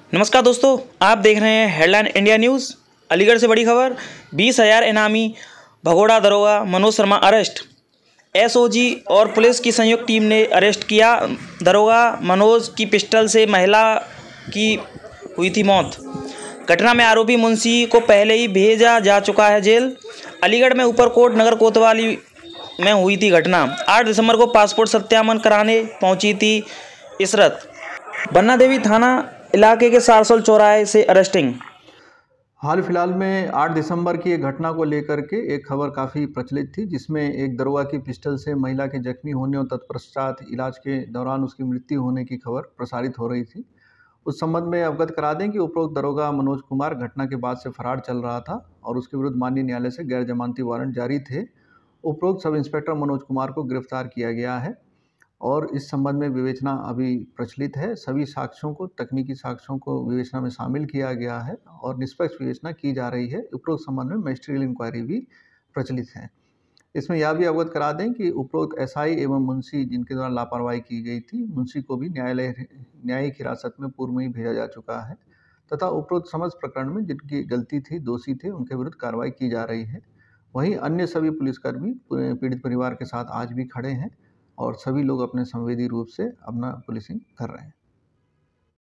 नमस्कार दोस्तों, आप देख रहे हैं हेडलाइन इंडिया न्यूज़। अलीगढ़ से बड़ी खबर। 20,000 इनामी भगोड़ा दरोगा मनोज शर्मा अरेस्ट। एसओजी और पुलिस की संयुक्त टीम ने अरेस्ट किया दरोगा मनोज की। पिस्टल से महिला की हुई थी मौत। घटना में आरोपी मुंशी को पहले ही भेजा जा चुका है जेल। अलीगढ़ में ऊपरकोट नगर कोतवाली में हुई थी घटना। 8 दिसंबर को पासपोर्ट सत्यापन कराने पहुंची थी इशरत। बन्ना देवी थाना इलाके के सारसल चौराहे से अरेस्टिंग। हाल फिलहाल में 8 दिसंबर की एक घटना को लेकर के एक खबर काफ़ी प्रचलित थी, जिसमें एक दरोगा की पिस्टल से महिला के जख्मी होने और तत्पश्चात इलाज के दौरान उसकी मृत्यु होने की खबर प्रसारित हो रही थी। उस संबंध में अवगत करा दें कि उपरोक्त दरोगा मनोज कुमार घटना के बाद से फरार चल रहा था और उसके विरुद्ध माननीय न्यायालय से गैर जमानती वारंट जारी थे। उपरोक्त सब इंस्पेक्टर मनोज कुमार को गिरफ्तार किया गया है और इस संबंध में विवेचना अभी प्रचलित है। सभी साक्ष्यों को, तकनीकी साक्ष्यों को विवेचना में शामिल किया गया है और निष्पक्ष विवेचना की जा रही है। उपरोक्त संबंध में मजिस्ट्रियल इंक्वायरी भी प्रचलित है। इसमें यह भी अवगत करा दें कि उपरोक्त एसआई एवं मुंशी जिनके द्वारा लापरवाही की गई थी, मुंशी को भी न्यायिक हिरासत में पूर्व में ही भेजा जा चुका है तथा उपरोक्त समस्त प्रकरण में जिनकी गलती थी, दोषी थे, उनके विरुद्ध कार्रवाई की जा रही है। वहीं अन्य सभी पुलिसकर्मी पीड़ित परिवार के साथ आज भी खड़े हैं और सभी लोग अपने संवेदी रूप से अपना पुलिसिंग कर रहे हैं।